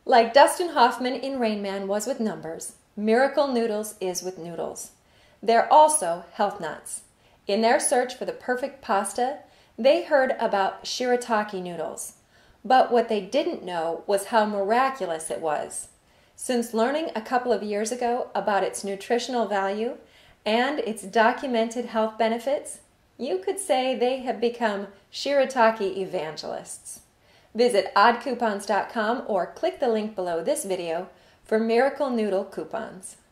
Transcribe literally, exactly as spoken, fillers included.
Like Dustin Hoffman in Rain Man was with numbers, Miracle Noodles is with noodles. They're also health nuts. In their search for the perfect pasta, they heard about shirataki noodles. But what they didn't know was how miraculous it was. Since learning a couple of years ago about its nutritional value and its documented health benefits, you could say they have become shirataki evangelists. Visit odd coupons dot com or click the link below this video for Miracle Noodle coupons.